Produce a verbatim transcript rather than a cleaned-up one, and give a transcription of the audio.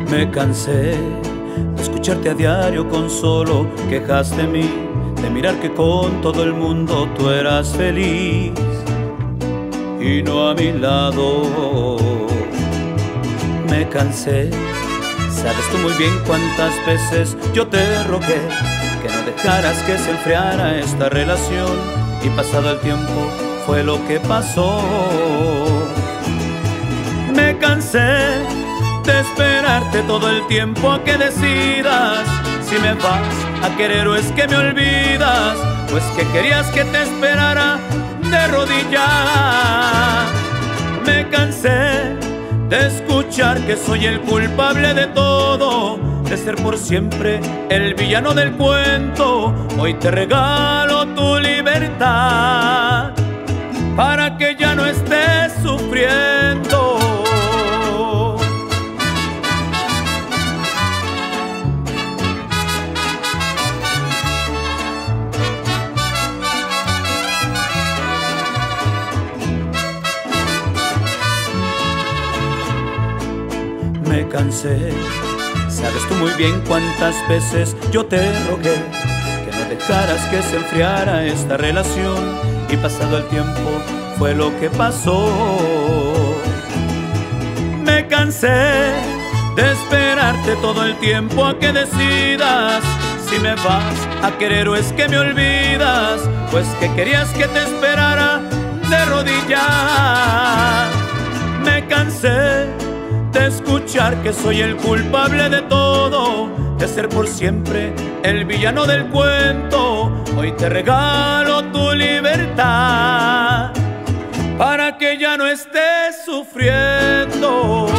Me cansé de escucharte a diario con solo quejas de mí, de mirar que con todo el mundo tú eras feliz y no a mi lado. Me cansé, sabes tú muy bien cuántas veces yo te rogué que no dejaras que se enfriara esta relación, y pasado el tiempo fue lo que pasó. Me cansé de esperarte todo el tiempo a que decidas si me vas a querer o es que me olvidas, pues que querías que te esperara de rodillas. Me cansé de escuchar que soy el culpable de todo, de ser por siempre el villano del cuento. Hoy te regalo tu libertad para que ya no estés sufriendo. Me cansé, sabes tú muy bien cuántas veces yo te rogué que no dejaras que se enfriara esta relación, y pasado el tiempo fue lo que pasó. Me cansé de esperarte todo el tiempo a que decidas si me vas a querer o es que me olvidas, pues que querías que te esperara de rodillas. Me cansé de escuchar que soy el culpable de todo, de ser por siempre el villano del cuento. Hoy te regalo tu libertad para que ya no estés sufriendo.